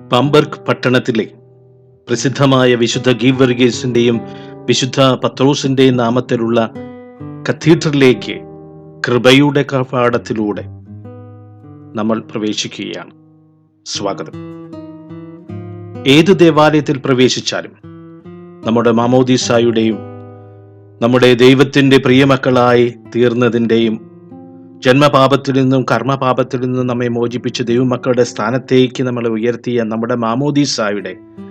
Bamberg പട്ടണത്തിലെ പ്രസിദ്ധമായ വിശുദ്ധ ഗീവർഗീസിന്റെയും വിശുദ്ധ പത്രോസിന്റെയും നാമത്തിലുള്ള കത്തീഡ്രലിലേക്ക് കൃപയുടെ കവാടത്തിലൂടെ നമ്മൾ പ്രവേശിക്കുകയാണ്. സ്വാഗതം. ഏത് ദേവാലയത്തിൽ പ്രവേശിച്ചാലും നമ്മുടെ മാമോദീസായുടെയും നമ്മുടെ ദൈവത്തിന്റെ പ്രിയമക്കളായി തീർന്നതിൻ്റെയും ജന്മപാപത്തിൽ നിന്നും കർമ്മപാപത്തിൽ നിന്നും നമ്മെ മോചിപ്പിച്ച് ദൈവമക്കളുടെ സ്ഥാനത്തേക്ക് നമ്മളെ ഉയർത്തിയ നമ്മുടെ മാമോദീസായുടെ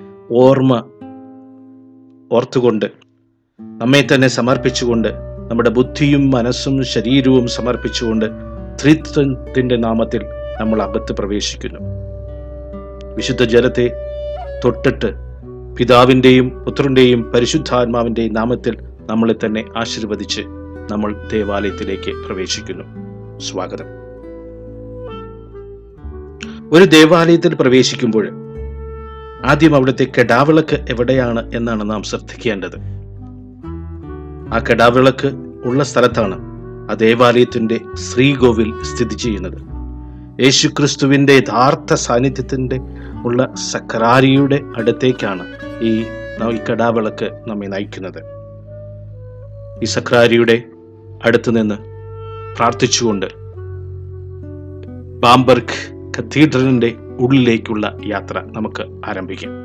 ഓർത്തുകൊണ്ട് നമ്മെ തന്നെ സമർപ്പിച്ചുകൊണ്ട് നമ്മുടെ ബുദ്ധിയും മനസ്സും ശരീരവും സമർപ്പിച്ചുകൊണ്ട് ത്രിത്വത്തിന്റെ നാമത്തിൽ നമ്മൾ അകത്ത് പ്രവേശിക്കുന്നു. വിശുദ്ധ ജലത്തെ തൊട്ടിട്ട് പിതാവിൻ്റെയും പുത്രന്റെയും പരിശുദ്ധാത്മാവിൻ്റെയും നാമത്തിൽ നമ്മളെ തന്നെ ആശീർവദിച്ച് നമ്മൾ ദേവാലയത്തിലേക്ക് പ്രവേശിക്കുന്നു. സ്വാഗതം. ഒരു ദേവാലയത്തിൽ പ്രവേശിക്കുമ്പോൾ ആദ്യം അവിടുത്തെ കെടാവിളക്ക് എവിടെയാണ് എന്നാണ് നാം ശ്രദ്ധിക്കേണ്ടത്. ആ കെടാവിളക്ക് ഉള്ള സ്ഥലത്താണ് ആ ദേവാലയത്തിന്റെ ശ്രീകോവിൽ സ്ഥിതി ചെയ്യുന്നത്. യേശുക്രിസ്തുവിന്റെ യഥാർത്ഥ സാന്നിധ്യത്തിന്റെ ഉള്ള സക്രാരിയുടെ അടുത്തേക്കാണ് ഈ കെടാവിളക്ക് നമ്മെ നയിക്കുന്നത്. ഈ സക്രാരിയുടെ അടുത്ത് നിന്ന് പ്രാർത്ഥിച്ചുകൊണ്ട് ബാംബർഗ് കത്തീഡ്രലിന്റെ ഉള്ളിലേക്കുള്ള യാത്ര നമുക്ക് ആരംഭിക്കാം.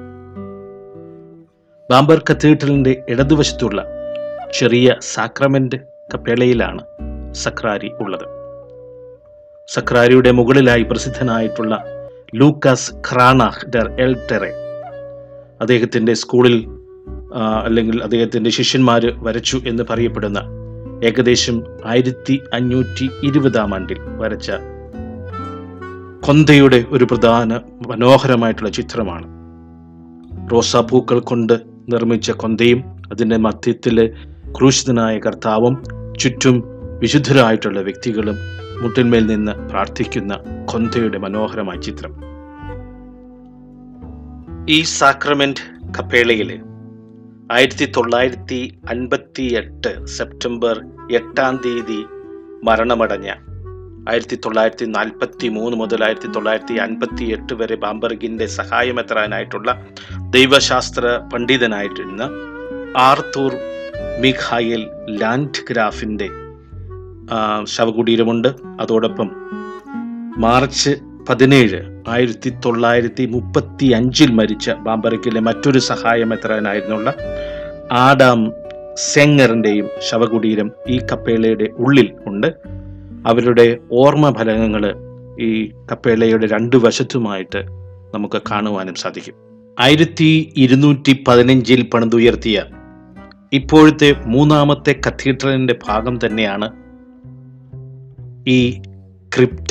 ബാംബർഗ് കത്തീഡ്രലിന്റെ ഇടതുവശത്തുള്ള ചെറിയ സാക്രമെന്റ് കപ്പേളയിലാണ് സക്രാരി ഉള്ളത്. സക്രാരിയുടെ മുകളിലായി പ്രസിദ്ധനായിട്ടുള്ള ലൂക്കാസ് ക്രാനാഹ് ഡെർ എൽറ്ററെ അദ്ദേഹത്തിന്റെ സ്കൂളിൽ അല്ലെങ്കിൽ അദ്ദേഹത്തിന്റെ ശിഷ്യന്മാര് വരച്ചു എന്ന് പറയപ്പെടുന്ന ഏകദേശം 1520 ആണ്ടിൽ വരച്ച കൊന്തയുടെ ഒരു പ്രധാന മനോഹരമായിട്ടുള്ള ചിത്രമാണ്. റോസാപ്പൂക്കൾ കൊണ്ട് നിർമ്മിച്ച കൊന്തയും അതിൻ്റെ മധ്യത്തിലെ ക്രൂശിതനായ കർത്താവും ചുറ്റും വിശുദ്ധരായിട്ടുള്ള വ്യക്തികളും മുട്ടിന്മേൽ നിന്ന് പ്രാർത്ഥിക്കുന്ന കൊന്തയുടെ മനോഹരമായ ചിത്രം. ഈ സാക്രമെന്റ് കപ്പേളയില് 1958 സെപ്റ്റംബർ 8 മരണമടഞ്ഞ 1943 മുതൽ 1958 വരെ ബാംബർഗിന്റെ സഹായമെത്രാനായിട്ടുള്ള ദൈവശാസ്ത്ര പണ്ഡിതനായിട്ടിരുന്ന ആർത്തൂർ മിഖായേൽ ലാൻഡ്ഗ്രാഫിന്റെ ശവകുടീരമുണ്ട്. അതോടൊപ്പം മാർച്ച് 17 1935 മരിച്ച ബാംബർഗിലെ മറ്റൊരു സഹായമെത്രാനായിരുന്നുള്ള ആഡാം സെങ്ങറിന്റെയും ശവകുടീരം ഈ കപ്പേളയുടെ ഉള്ളിൽ ഉണ്ട്. അവരുടെ ഓർമ്മ ഫലകങ്ങൾ ഈ കപ്പേളയുടെ രണ്ടു വശത്തുമായിട്ട് നമുക്ക് കാണുവാനും സാധിക്കും. 1215 പണിതുയർത്തിയ ഇപ്പോഴത്തെ മൂന്നാമത്തെ കത്തീഡ്രലിന്റെ ഭാഗം തന്നെയാണ് ഈ ക്രിപ്റ്റ.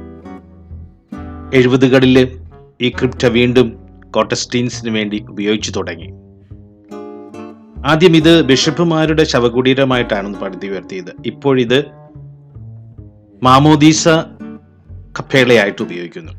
70കളിൽ ഈ ക്രിപ്റ്റ വീണ്ടും കോട്ടസ്റ്റീൻസിന് വേണ്ടി ഉപയോഗിച്ചു തുടങ്ങി. ആദ്യം ഇത് ബിഷപ്പുമാരുടെ ശവകുടീരമായിട്ടാണ് പണിതുയർത്തിയത്. ഇപ്പോഴിത് മാമോദീസ കപ്പേളയായിട്ട് ഉപയോഗിക്കുന്നു.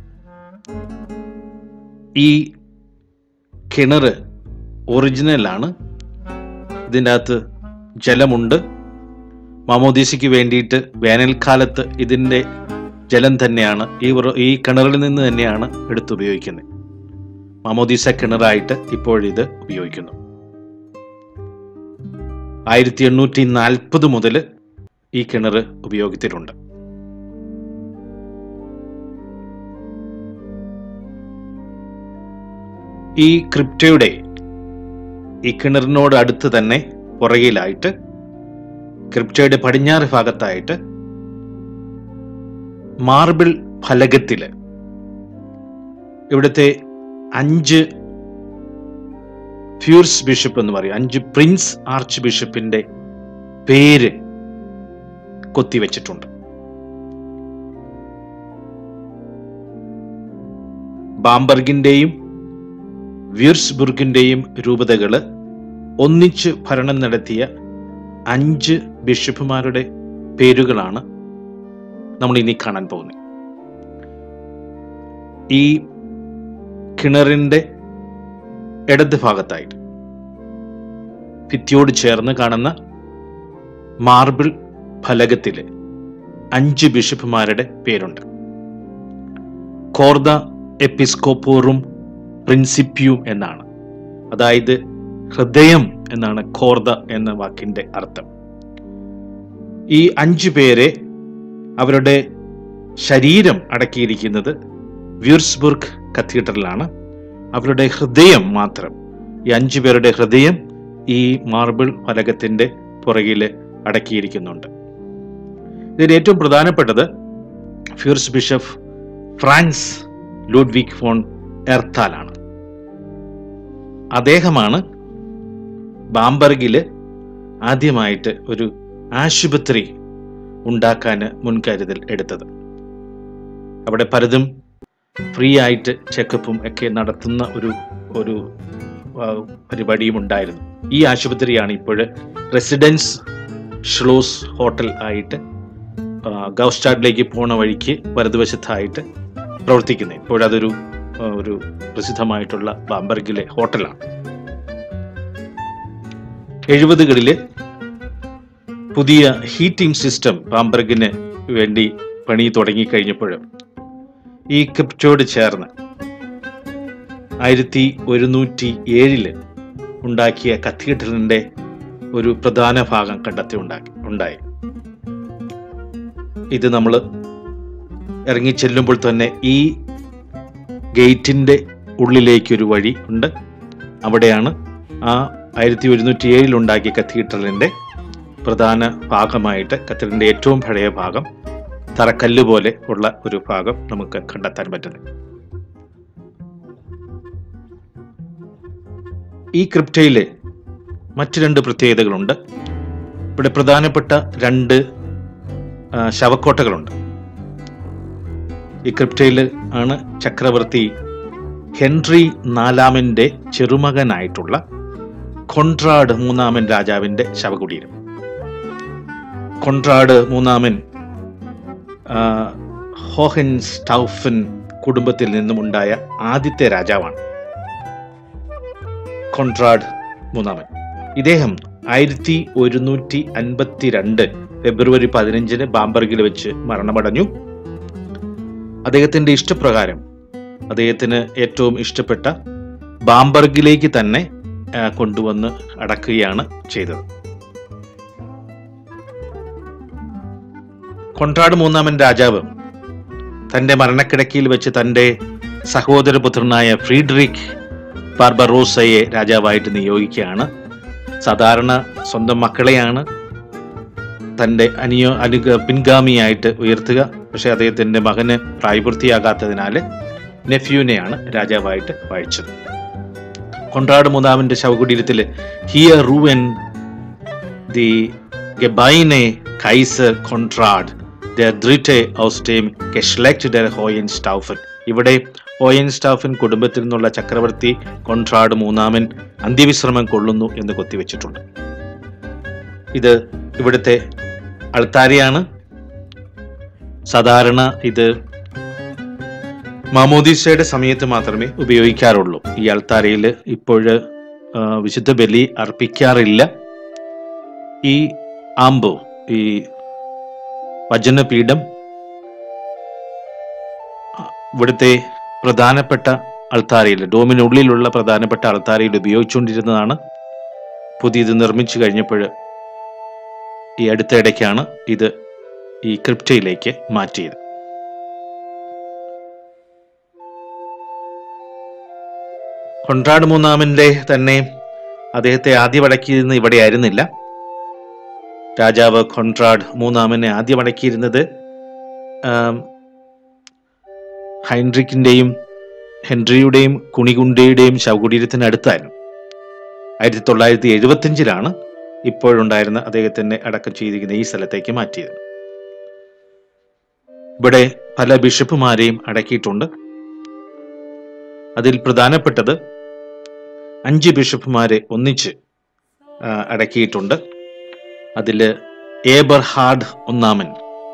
ഈ കിണർ ഒറിജിനലാണ്. ഇതിൻ്റെ അകത്ത് ജലമുണ്ട്. മാമോദീസയ്ക്ക് വേണ്ടിയിട്ട് വേനൽക്കാലത്ത് ഇതിൻ്റെ ജലം തന്നെയാണ് ഈ കിണറിൽ നിന്ന് തന്നെയാണ് എടുത്തുപയോഗിക്കുന്നത്. മാമോദീസ കിണറായിട്ട് ഇപ്പോഴിത് ഉപയോഗിക്കുന്നു. 1840 മുതൽ ഈ കിണർ ഉപയോഗത്തിലുണ്ട്. ഈ ക്രിപ്റ്റയുടെ ഈ കിണറിനോട് അടുത്ത് തന്നെ പുറകിലായിട്ട് ക്രിപ്റ്റയുടെ പടിഞ്ഞാറ് ഭാഗത്തായിട്ട് മാർബിൾ ഫലകത്തില് ഇവിടുത്തെ 5 ഫ്യൂർസ് ബിഷപ്പ് എന്ന് പറയും, 5 പ്രിൻസ് ആർച്ച് ബിഷപ്പിന്റെ പേര് കൊത്തിവെച്ചിട്ടുണ്ട്. ബാംബർഗിന്റെയും വ്യൂർസ്ബുർഗിന്റെയും രൂപതകള് ഒന്നിച്ച് ഭരണം നടത്തിയ 5 ബിഷപ്പുമാരുടെ പേരുകളാണ് നമ്മൾ ഇനി കാണാൻ പോകുന്നത്. ഈ കിണറിന്റെ ഇടത് ഭാഗത്തായിട്ട് ഭിത്തിയോട് ചേർന്ന് കാണുന്ന മാർബിൾ ഫലകത്തില് 5 ബിഷപ്പുമാരുടെ പേരുണ്ട്. കോർദ എപ്പിസ്കോപ്പോറും പ്രിൻസിപ്യൂം എന്നാണ്. അതായത് ഹൃദയം എന്നാണ് കോർദ എന്ന വാക്കിന്റെ അർത്ഥം. ഈ 5 പേരെ അവരുടെ ശരീരം അടക്കിയിരിക്കുന്നത് വ്യൂർസ്ബുർഗ് കത്തീഡ്രലാണ്. അവരുടെ ഹൃദയം മാത്രം, ഈ 5 പേരുടെ ഹൃദയം ഈ മാർബിൾ ഫലകത്തിന്റെ പുറകില് അടക്കിയിരിക്കുന്നുണ്ട്. ഇതിൽ ഏറ്റവും പ്രധാനപ്പെട്ടത് ഫ്യൂർസ് ബിഷപ്പ് ഫ്രാൻസ് ലൂഡ്വിഗ് ഫോൺ എർത്താലാണ്. അദ്ദേഹമാണ് ബാംബർഗില് ആദ്യമായിട്ട് ഒരു ആശുപത്രി ഉണ്ടാക്കാൻ മുൻകരുതൽ എടുത്തത്. അവിടെ പലതും ഫ്രീ ആയിട്ട് ചെക്കപ്പും ഒക്കെ നടത്തുന്ന ഒരു പരിപാടിയും ഉണ്ടായിരുന്നു. ഈ ആശുപത്രിയാണ് ഇപ്പോൾ റെസിഡൻസ് ഷ്ലോസ് ഹോട്ടൽ ആയിട്ട് ഗൗസ്റ്റാഡിലേക്ക് പോണ വഴിക്ക് വലതുവശത്തായിട്ട് പ്രവർത്തിക്കുന്നത്. ഇപ്പോഴതൊരു പ്രസിദ്ധമായിട്ടുള്ള ബാംബർഗിലെ ഹോട്ടലാണ്. 70കളില് പുതിയ ഹീറ്റിംഗ് സിസ്റ്റം ബാംബർഗിന് വേണ്ടി പണി തുടങ്ങിക്കഴിഞ്ഞപ്പോൾ ഈ ക്രിപ്റ്റോട് ചേർന്ന് 1107 ഉണ്ടാക്കിയ കത്തീഡ്രലിന്റെ ഒരു പ്രധാന ഭാഗം ഉണ്ടായി. ഇത് നമ്മൾ ഇറങ്ങിച്ചെല്ലുമ്പോൾ തന്നെ ഈ ഗേറ്റിന്റെ ഉള്ളിലേക്കൊരു വഴി ഉണ്ട്. അവിടെയാണ് ആ 1107 ഉണ്ടാക്കിയ കത്തീഡ്രലിന്റെ പ്രധാന ഭാഗമായിട്ട്, കത്തീഡ്രലിന്റെ ഏറ്റവും പഴയ ഭാഗം, തറക്കല്ല് പോലെ ഉള്ള ഒരു ഭാഗം നമുക്ക് കണ്ടെത്താൻ പറ്റുന്നത്. ഈ ക്രിപ്റ്റയില് മറ്റു 2 പ്രത്യേകതകളുണ്ട്. ഇവിടെ പ്രധാനപ്പെട്ട 2 ശവക്കോട്ടകളുണ്ട്. ഈ ക്രിപ്റ്റയിൽ ആണ് ചക്രവർത്തി ഹെൻറി 4 ചെറുമകനായിട്ടുള്ള കോൺറാഡ് 3 രാജാവിന്റെ ശവകുടീരം. കോൺറാഡ് 3 ഹോഹൻസ്റ്റൗഫൻ കുടുംബത്തിൽ നിന്നും ഉണ്ടായ ആദ്യത്തെ രാജാവാണ്. കോൺറാഡ് 3 ഇദ്ദേഹം 1152 ഫെബ്രുവരി 15 ബാംബർഗിൽ വെച്ച് മരണമടഞ്ഞു. അദ്ദേഹത്തിന്റെ ഇഷ്ടപ്രകാരം അദ്ദേഹത്തിന് ഏറ്റവും ഇഷ്ടപ്പെട്ട ബാംബർഗിലേക്ക് തന്നെ കൊണ്ടുവന്ന് അടക്കുകയാണ് ചെയ്തത്. കോൺറാഡ് 3 രാജാവ് തന്റെ മരണക്കിടക്കയിൽ വെച്ച് തന്റെ സഹോദരപുത്രനായ ഫ്രീഡറിക് ബാർബറോസയെ രാജാവായിട്ട് നിയോഗിക്കുകയാണ്. സാധാരണ സ്വന്തം മക്കളെയാണ് തന്റെ പിൻഗാമിയായിട്ട് ഉയർത്തുക. പക്ഷെ അദ്ദേഹത്തിന്റെ മകന് പ്രായപൂർത്തിയാകാത്തതിനാൽ നെഫ്യൂനെയാണ് രാജാവായിട്ട് വാഴിച്ചത്. കോൺറാഡ് 3 ശവകുടീരത്തിൽ ഹിയർ റൂവൻ ദി ഗെബൈനെ Kaiser Konrad der dritte aus dem Geschlecht der Hohenstaufen. ഇവിടെ ഹോയൻസ്റ്റാഫൻ കുടുംബത്തിൽ നിന്നുള്ള ചക്രവർത്തി കോൺറാഡ് 3 അന്ത്യവിശ്രമം കൊള്ളുന്നു എന്ന് കൊത്തിവെച്ചിട്ടുണ്ട്. ഇത് ഇവിടുത്തെ അൾത്താരയാണ്. സാധാരണ ഇത് മാമോദീസയുടെ സമയത്ത് മാത്രമേ ഉപയോഗിക്കാറുള്ളൂ. ഈ അൾത്താരയിൽ ഇപ്പോഴ് വിശുദ്ധ ബലി അർപ്പിക്കാറില്ല. ഈ ആംബോ, ഈ വചനപീഠം ഇവിടുത്തെ പ്രധാനപ്പെട്ട അൾത്താരയിൽ, ഡോമിനുള്ളിലുള്ള പ്രധാനപ്പെട്ട അൾത്താരയിൽ ഉപയോഗിച്ചുകൊണ്ടിരുന്നതാണ്. പുതിയത് നിർമ്മിച്ചു കഴിഞ്ഞപ്പോൾ ഈ അടുത്തിടയ്ക്കാണ് ഇത് ഈ ക്രിപ്റ്റയിലേക്ക് മാറ്റിയത്. കോൺറാഡ് 3 തന്നെ അദ്ദേഹത്തെ ആദ്യം അടക്കിയിരുന്നത് ഇവിടെ ആയിരുന്നില്ല. രാജാവ് കോൺറാഡ് 3 ആദ്യം അടക്കിയിരുന്നത് ഹെൻറിയുടെയും കുണികുണ്ടയുടെയും ശവകുടീരത്തിനടുത്തായിരുന്നു. 1975 ഇപ്പോഴുണ്ടായിരുന്ന അദ്ദേഹത്തിനെ അടക്കം ചെയ്തിരിക്കുന്ന ഈ സ്ഥലത്തേക്ക് മാറ്റിയത്. ഇവിടെ പല ബിഷപ്പുമാരെയും അടക്കിയിട്ടുണ്ട്. അതിൽ പ്രധാനപ്പെട്ടത് 5 ബിഷപ്പുമാരെ ഒന്നിച്ച് അടക്കിയിട്ടുണ്ട്. അതില് ഏബർഹാർഡ് 1,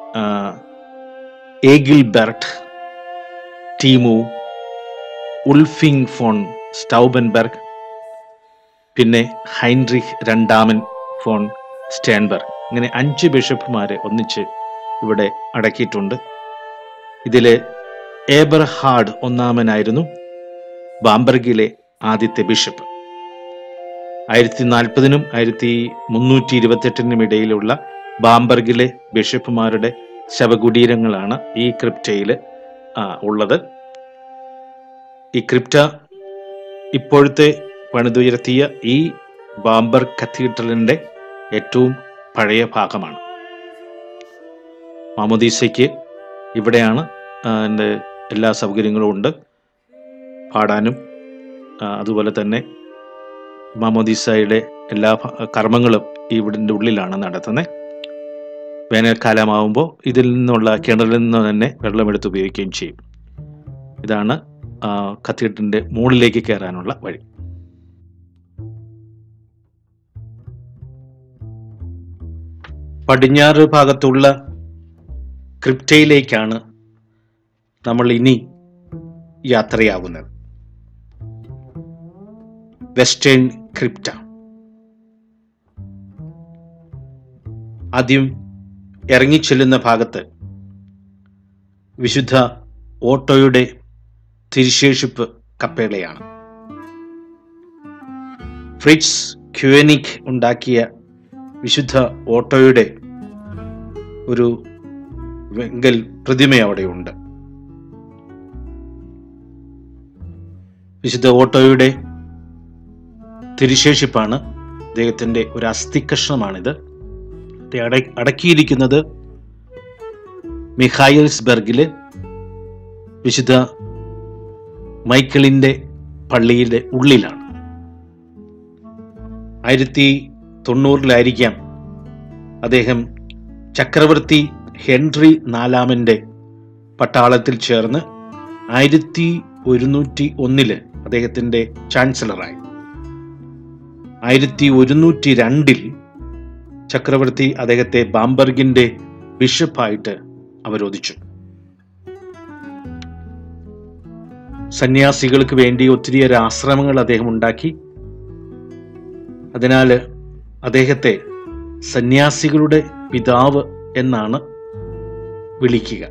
ഏഗിൽബെർട്ട്, ടീമു, ഉൾഫിംഗ് ഫോൺ സ്റ്റൗബൻബർഗ്, പിന്നെ ഹൈൻറിക് 2 ഫോൺ സ്റ്റേൺബർഗ്. ഇങ്ങനെ 5 ബിഷപ്പുമാരെ ഒന്നിച്ച് ഇവിടെ അടക്കിയിട്ടുണ്ട്. ഇതില് ഏബർഹാർഡ് 1 ആയിരുന്നു ബാംബർഗിലെ ആദ്യത്തെ ബിഷപ്പ്. 1040 1328 ഇടയിലുള്ള ബാംബർഗിലെ ബിഷപ്പുമാരുടെ ശവകുടീരങ്ങളാണ് ഈ ക്രിപ്റ്റയിൽ ഉള്ളത്. ഈ ക്രിപ്റ്റ ഇപ്പോഴത്തെ പണിതുയർത്തിയ ഈ ബാംബർഗ് കത്തീഡ്രലിന്റെ ഏറ്റവും പഴയ ഭാഗമാണ്. മാമോദീസയ്ക്ക് ഇവിടെയാണ് എല്ലാ സൗകര്യങ്ങളും ഉണ്ട്. പാടാനും അതുപോലെ തന്നെ മാമോദീസയുടെ എല്ലാ കർമ്മങ്ങളും ഇവിടിൻ്റെ ഉള്ളിലാണ് നടത്തുന്നത്. വേനൽക്കാലമാവുമ്പോൾ ഇതിൽ നിന്നുള്ള കിണറിൽ നിന്ന് തന്നെ വെള്ളമെടുത്ത് ഉപയോഗിക്കുകയും ചെയ്യും. ഇതാണ് കത്തീഡ്രലിന്റെ മുകളിലേക്ക് കയറാനുള്ള വഴി. പടിഞ്ഞാറ് ഭാഗത്തുള്ള ക്രിപ്റ്റയിലേക്കാണ് നമ്മൾ ഇനി യാത്രയാകുന്നത്. വെസ്റ്റേൺ ക്രിപ്റ്റ. ആദ്യം ഇറങ്ങിച്ചെല്ലുന്ന ഭാഗത്ത് വിശുദ്ധ ഓട്ടോയുടെ തിരുശേഷിപ്പ് കപ്പേളയാണ്. ഫ്രിറ്റ്സ് ക്യൂനിക് ഉണ്ടാക്കിയ വിശുദ്ധ ഓട്ടോയുടെ ഒരു വെങ്കൽ പ്രതിമ അവിടെയുണ്ട്. വിശുദ്ധ ഓട്ടോയുടെ തിരുശേഷിപ്പാണ്. അദ്ദേഹത്തിന്റെ ഒരു അസ്ഥികഷ്ണമാണിത്. അടക്കിയിരിക്കുന്നത് മിഖായൽസ്ബർഗിലെ വിശുദ്ധ മൈക്കിളിന്റെ പള്ളിയുടെ ഉള്ളിലാണ്. 1090 അദ്ദേഹം ചക്രവർത്തി ഹെൻറി IV പട്ടാളത്തിൽ ചേർന്ന് 1101 അദ്ദേഹത്തിന്റെ ചാൻസലറായി. 1102 ചക്രവർത്തി അദ്ദേഹത്തെ ബാംബർഗിന്റെ ബിഷപ്പായിട്ട് അവരോധിച്ചു. സന്യാസികൾക്ക് വേണ്ടി ഒത്തിരിയേറെ ആശ്രമങ്ങൾ അദ്ദേഹം ഉണ്ടാക്കി. അതിനാൽ അദ്ദേഹത്തെ സന്യാസികളുടെ പിതാവ് എന്നാണ് വിളിക്കുക.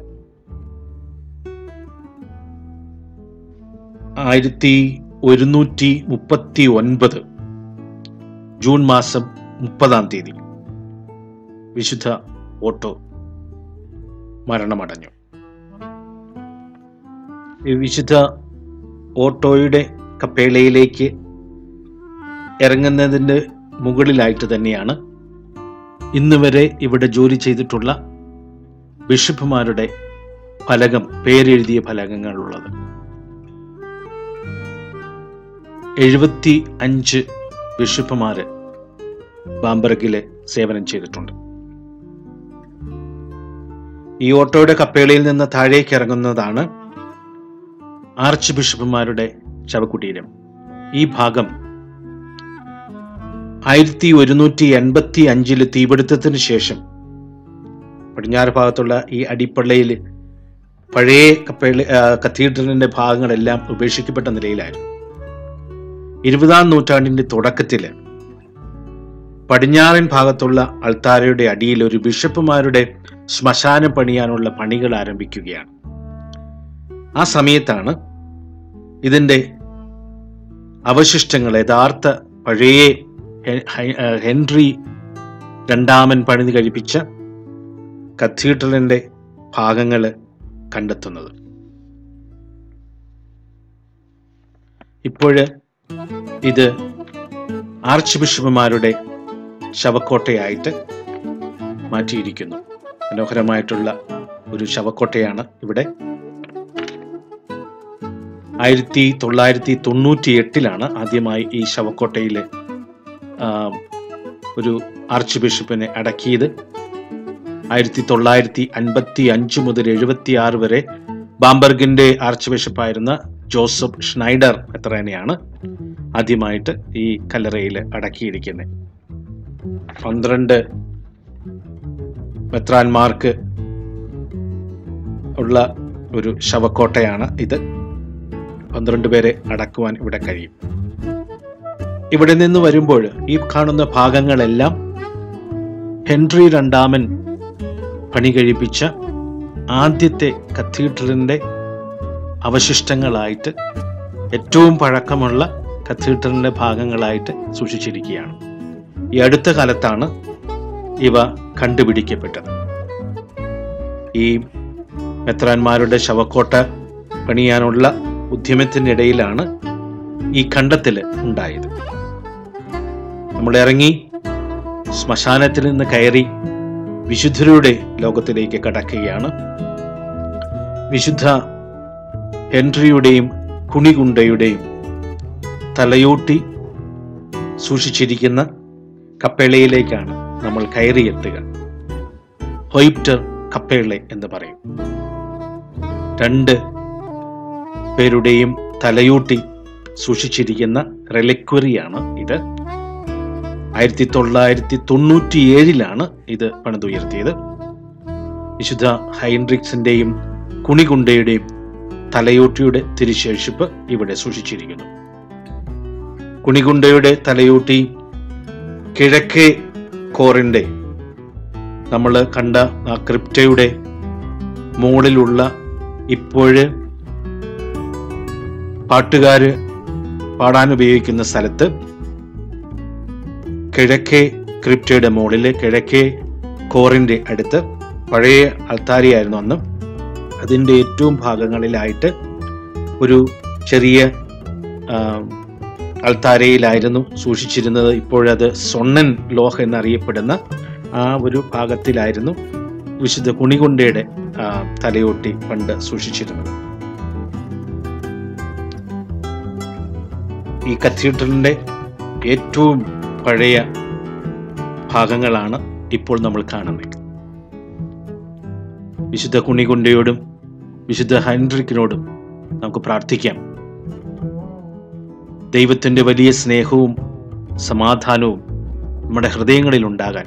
1139 ജൂൺ മാസം 30 വിശുദ്ധ ഓട്ടോ മരണമടഞ്ഞു. ഈ വിശുദ്ധ ഓട്ടോയുടെ കപ്പേളയിലേക്ക് ഇറങ്ങുന്നതിൻ്റെ മുകളിലായിട്ട് തന്നെയാണ് ഇന്ന് വരെ ഇവിടെ ജോലി ചെയ്തിട്ടുള്ള ബിഷപ്പുമാരുടെ ഫലകം, പേരെഴുതിയ ഫലകങ്ങളുള്ളത്. 75 ബിഷപ്പുമാര് ബാംബർഗില് സേവനം ചെയ്തിട്ടുണ്ട്. ഈ ഓട്ടോയുടെ കപ്പേളയിൽ നിന്ന് താഴേക്ക് ഇറങ്ങുന്നതാണ് ആർച്ച് ബിഷപ്പുമാരുടെ ശവകുടീരം. ഈ ഭാഗം 1185 തീപിടുത്തത്തിന് ശേഷം പടിഞ്ഞാറ് ഭാഗത്തുള്ള ഈ അടിപ്പള്ളയിൽ പഴയ കത്തീഡ്രലിന്റെ ഭാഗങ്ങളെല്ലാം ഉപേക്ഷിക്കപ്പെട്ട നിലയിലായിരുന്നു. 20-ാം നൂറ്റാണ്ടിന്റെ തുടക്കത്തിൽ പടിഞ്ഞാറൻ ഭാഗത്തുള്ള അൾത്താരയുടെ അടിയിൽ ഒരു ബിഷപ്പുമാരുടെ ശ്മശാനം പണിയാനുള്ള പണികൾ ആരംഭിക്കുകയാണ്. ആ സമയത്താണ് ഇതിന്റെ അവശിഷ്ടങ്ങൾ, യഥാർത്ഥ പഴയ ഹെൻറി II പണിത് കഴിപ്പിച്ച കത്തീഡ്രലിന്റെ ഭാഗങ്ങൾ കണ്ടെത്തുന്നത്. ഇപ്പോഴ് ഇത് ആർച്ച് ബിഷപ്പുമാരുടെ ശവക്കോട്ടയായിട്ട് മാറ്റിയിരിക്കുന്നു. മനോഹരമായിട്ടുള്ള ഒരു ശവക്കോട്ടയാണ് ഇവിടെ. 1998 ആദ്യമായി ഈ ശവക്കോട്ടയിൽ ഒരു ആർച്ച് ബിഷപ്പിനെ അടക്കിയത്. 1955 മുതൽ 76 വരെ ബാംബർഗിന്റെ ആർച്ച് ബിഷപ്പായിരുന്ന ജോസഫ് ഷ്നൈഡർ മെത്രാനെയാണ് ആദ്യമായിട്ട് ഈ കല്ലറയിൽ അടക്കിയിരിക്കുന്നത്. 12 മെത്രാന്മാർക്ക് ഉള്ള ഒരു ശവക്കോട്ടയാണ് ഇത്. 12 പേരെ അടക്കുവാൻ ഇവിടെ കഴിയും. ഇവിടെ നിന്ന് വരുമ്പോൾ ഈ കാണുന്ന ഭാഗങ്ങളെല്ലാം ഹെൻറി II പണി കഴിപ്പിച്ച ആദ്യത്തെ കത്തീഡ്രലിന്റെ അവശിഷ്ടങ്ങളായിട്ട് ഏറ്റവും പഴക്കമുള്ള കത്തീഡ്രലിൻ്റെ ഭാഗങ്ങളായിട്ട് സൂക്ഷിച്ചിരിക്കുകയാണ്. ഈ അടുത്ത കാലത്താണ് ഇവ കണ്ടുപിടിക്കപ്പെട്ടത്. ഈ മെത്രാന്മാരുടെ ശവക്കോട്ട പണിയാനുള്ള ഉദ്യമത്തിനിടയിലാണ് ഈ കണ്ടെത്തൽ ഉണ്ടായത്. നമ്മൾ ഇറങ്ങി ശ്മശാനത്തിൽ നിന്ന് കയറി വിശുദ്ധരുടെ ലോകത്തിലേക്ക് കടക്കുകയാണ്. വിശുദ്ധ ഹെൻറിയുടെയും കുണികുണ്ടയുടെയും തലയോട്ടി സൂക്ഷിച്ചിരിക്കുന്ന കപ്പേളയിലേക്കാണ് നമ്മൾ കയറിയെത്തുക. ഹോയ്പ്റ്റർ കപ്പേള എന്ന് പറയും. 2 പേരുടെയും തലയോട്ടി സൂക്ഷിച്ചിരിക്കുന്ന റെലിക്വറിയാണ് ഇത്. 1997 ഇത് പണിതുയർത്തിയത്. വിശുദ്ധ ഹൈൻറിക്സിന്റെയും കുണികുണ്ടയുടെയും തലയോട്ടിയുടെ തിരുശേഷിപ്പ് ഇവിടെ സൂക്ഷിച്ചിരിക്കുന്നു. കുണികുണ്ടയുടെ തലയോട്ടി കിഴക്കേ കോറിന്റെ നമ്മൾ കണ്ട ആ ക്രിപ്റ്റയുടെ മുകളിലുള്ള ഇപ്പോഴ് പാട്ടുകാര് പാടാൻ ഉപയോഗിക്കുന്ന സ്ഥലത്ത് കിഴക്കേ ക്രിപ്റ്റയുടെ മുകളിലെ കിഴക്കേ കോറിന്റെ അടുത്ത് പഴയ അൾത്താരയായിരുന്നു അന്ന്. അതിൻ്റെ ഏറ്റവും ഭാഗങ്ങളിലായിട്ട് ഒരു ചെറിയ അൾത്താരയിലായിരുന്നു സൂക്ഷിച്ചിരുന്നത്. ഇപ്പോഴത് സൊണ്ണൻ ലോഹ എന്നറിയപ്പെടുന്ന ആ ഒരു ഭാഗത്തിലായിരുന്നു വിശുദ്ധ കുണികുണ്ടയുടെ തലയോട്ടി പണ്ട് സൂക്ഷിച്ചിരുന്നത്. ഈ കത്തീഡ്രലിന്റെ ഏറ്റവും പഴയ ഭാഗങ്ങളാണ് ഇപ്പോൾ നമ്മൾ കാണുന്നത്. വിശുദ്ധ കുണികുണ്ടയോടും വിശുദ്ധ ഹൈൻറിക്കിനോടും നമുക്ക് പ്രാർത്ഥിക്കാം. ദൈവത്തിൻ്റെ വലിയ സ്നേഹവും സമാധാനവും നമ്മുടെ ഹൃദയങ്ങളിൽ ഉണ്ടാകാൻ,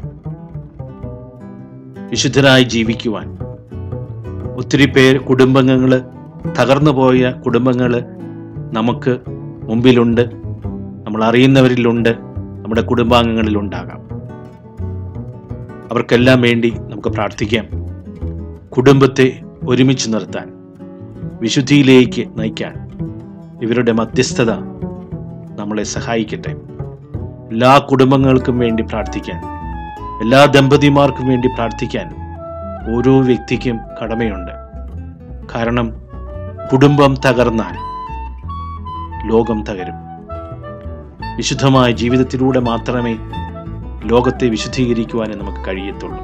വിശുദ്ധരായി ജീവിക്കുവാൻ. ഒത്തിരി കുടുംബങ്ങൾ, തകർന്നു പോയ കുടുംബങ്ങൾ നമുക്ക് മുമ്പിലുണ്ട്, നമ്മൾ അറിയുന്നവരിലുണ്ട്, നമ്മുടെ കുടുംബാംഗങ്ങളിലുണ്ടാകാം. അവർക്കെല്ലാം വേണ്ടി നമുക്ക് പ്രാർത്ഥിക്കാം. കുടുംബത്തെ ഒരുമിച്ച് നിർത്താൻ, വിശുദ്ധിയിലേക്ക് നയിക്കാൻ ഇവരുടെ മധ്യസ്ഥത നമ്മളെ സഹായിക്കട്ടെ. എല്ലാ കുടുംബങ്ങൾക്കും വേണ്ടി പ്രാർത്ഥിക്കാൻ, എല്ലാ ദമ്പതിമാർക്കും വേണ്ടി പ്രാർത്ഥിക്കാൻ ഓരോ വ്യക്തിക്കും കടമയുണ്ട്. കാരണം കുടുംബം തകർന്നാൽ ലോകം തകരും. വിശുദ്ധമായ ജീവിതത്തിലൂടെ മാത്രമേ ലോകത്തെ വിശുദ്ധീകരിക്കുവാനേ നമുക്ക് കഴിയത്തുള്ളൂ.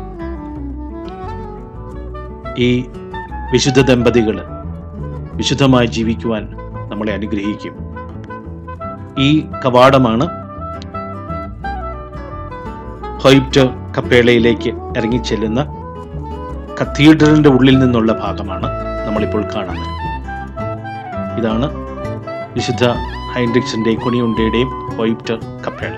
ഈ വിശുദ്ധ ദമ്പതികൾ വിശുദ്ധമായി ജീവിക്കുവാൻ നമ്മളെ അനുഗ്രഹിക്കും. ഈ കവാടമാണ് ഹോയ്പ്റ്റർ കപ്പേളയിലേക്ക് ഇറങ്ങിച്ചെല്ലുന്ന കത്തീഡ്രലിന്റെ ഉള്ളിൽ നിന്നുള്ള ഭാഗമാണ് നമ്മളിപ്പോൾ കാണുന്നത്. ഇതാണ് വിശുദ്ധ ഹൈൻറിക്സിന്റെയും കുണിയുണ്ടയുടെയും ഹോയ്പ്റ്റർ കപ്പേള.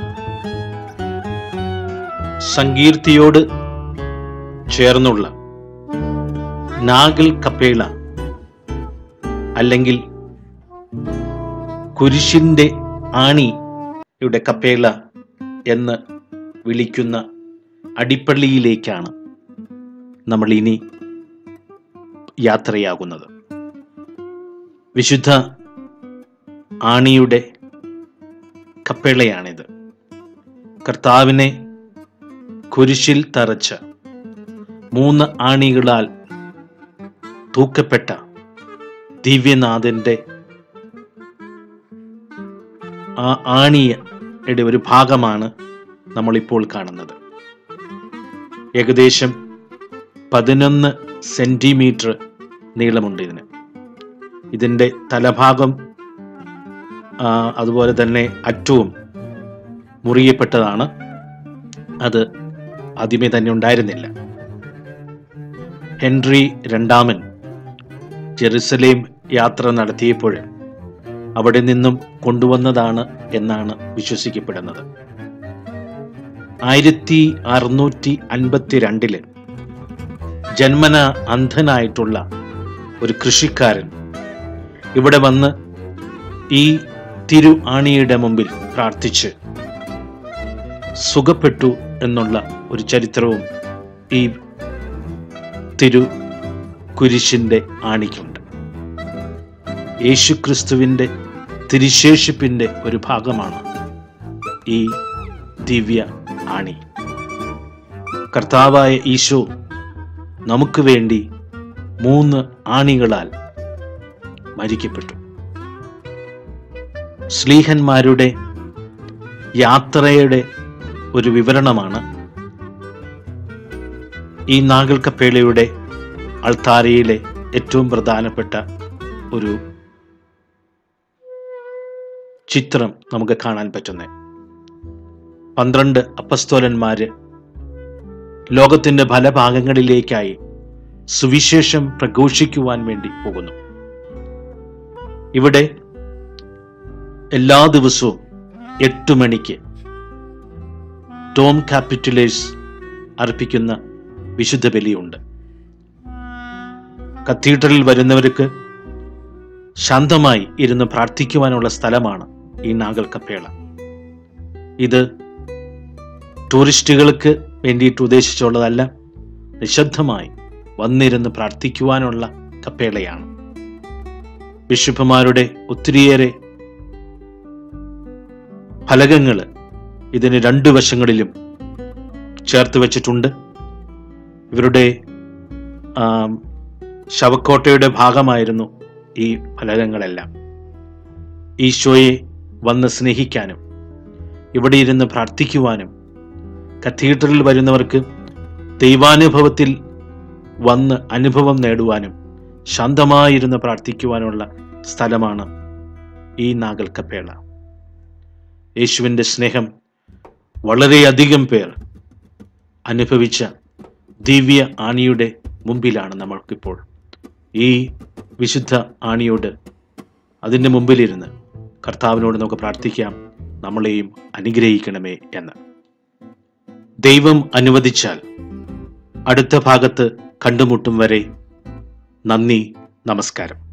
സങ്കീർത്തിയോട് ചേർന്നുള്ള നാഗൽ കപ്പേള അല്ലെങ്കിൽ കുരിശിന്റെ ആണിയുടെ കപ്പേള എന്ന് വിളിക്കുന്ന അടിപ്പള്ളിയിലേക്കാണ് നമ്മൾ ഇനി യാത്രയാകുന്നത്. വിശുദ്ധ ആണിയുടെ കപ്പേളയാണിത്. കർത്താവിനെ കുരിശിൽ തറച്ച് 3 ആണികളാൽ തൂക്കപ്പെട്ട ദിവ്യനാഥന്റെ ആ ആണിയുടെ ഒരു ഭാഗമാണ് നമ്മളിപ്പോൾ കാണുന്നത്. ഏകദേശം 11 സെന്റിമീറ്റർ നീളമുണ്ട് ഇതിന്. ഇതിൻ്റെ തലഭാഗം അതുപോലെ തന്നെ അറ്റവും മുറിയപ്പെട്ടതാണ്. അത് ആദ്യമേ തന്നെ ഉണ്ടായിരുന്നില്ല. ഹെൻറി 2 ജെറുസലേം യാത്ര നടത്തിയപ്പോൾ അവിടെ നിന്നും കൊണ്ടുവന്നതാണ് എന്നാണ് വിശ്വസിക്കപ്പെടുന്നത്. 1652 ജന്മന അന്ധനായിട്ടുള്ള ഒരു കൃഷിക്കാരൻ ഇവിടെ വന്ന് ഈ തിരു ആണിയുടെ മുമ്പിൽ പ്രാർത്ഥിച്ച് സുഖപ്പെട്ടു എന്നുള്ള ഒരു ചരിത്രവും ഈ തിരു കുരിശിന്റെ ആണിക്കുണ്ട്. യേശുക്രിസ്തുവിൻ്റെ തിരുശേഷിപ്പിൻ്റെ ഒരു ഭാഗമാണ് ഈ ദിവ്യ ആണി. കർത്താവായ ഈശോ നമുക്ക് വേണ്ടി 3 ആണികളാൽ മരിക്കപ്പെട്ടു. ശ്ലീഹന്മാരുടെ യാത്രയുടെ ഒരു വിവരണമാണ് ഈ നാഗൽ കപ്പേളയുടെ അൾത്താരയിലെ ഏറ്റവും പ്രധാനപ്പെട്ട ഒരു ചിത്രം നമുക്ക് കാണാൻ പറ്റുന്നത്. 12 അപ്പസ്തോലന്മാര് ലോകത്തിന്റെ പല ഭാഗങ്ങളിലേക്കായി സുവിശേഷം പ്രഘോഷിക്കുവാൻ വേണ്ടി പോകുന്നു. ഇവിടെ എല്ലാ ദിവസവും 8 മണിക്ക് ടോം കാപ്പിറ്റുലേഴ്സ് അർപ്പിക്കുന്ന വിശുദ്ധ ബലിയുണ്ട്. കത്തീഡ്രലിൽ വരുന്നവർക്ക് ശാന്തമായി ഇരുന്ന് പ്രാർത്ഥിക്കുവാനുള്ള സ്ഥലമാണ് ഈ നാഗൽ കപ്പേള. ഇത് ടൂറിസ്റ്റുകൾക്ക് വേണ്ടിയിട്ട് ഉദ്ദേശിച്ചുള്ളതല്ല, നിശബ്ദമായി വന്നിരുന്ന് പ്രാർത്ഥിക്കുവാനുള്ള കപ്പേളയാണ്. ബിഷപ്പുമാരുടെ ഒത്തിരിയേറെ ഫലകങ്ങൾ ഇതിന് 2 വശങ്ങളിലും ചേർത്ത് വെച്ചിട്ടുണ്ട്. ഇവരുടെ ശവക്കോട്ടയുടെ ഭാഗമായിരുന്നു ഈ ഫലകങ്ങളെല്ലാം. ഈശോയെ വന്ന് സ്നേഹിക്കാനും ഇവിടെ ഇരുന്ന് പ്രാർത്ഥിക്കുവാനും കത്തീഡ്രലിൽ വരുന്നവർക്ക് ദൈവാനുഭവത്തിൽ വന്ന് അനുഭവം നേടുവാനും ശാന്തമായിരുന്ന് പ്രാർത്ഥിക്കുവാനുള്ള സ്ഥലമാണ് ഈ നാഗൽ കപ്പേള. യേശുവിൻ്റെ സ്നേഹം വളരെയധികം പേർ അനുഭവിച്ച ദിവ്യ ആണിയുടെ മുമ്പിലാണ് നമ്മൾക്കിപ്പോൾ. ഈ വിശുദ്ധ ആണിയോട് അതിൻ്റെ മുമ്പിലിരുന്ന് കർത്താവിനോട് നമുക്ക് പ്രാർത്ഥിക്കാം, നമ്മളെയും അനുഗ്രഹിക്കണമേ എന്ന്. ദൈവം അനുവദിച്ചാൽ അടുത്ത ഭാഗത്ത് കണ്ടുമുട്ടും വരെ നന്ദി, നമസ്കാരം.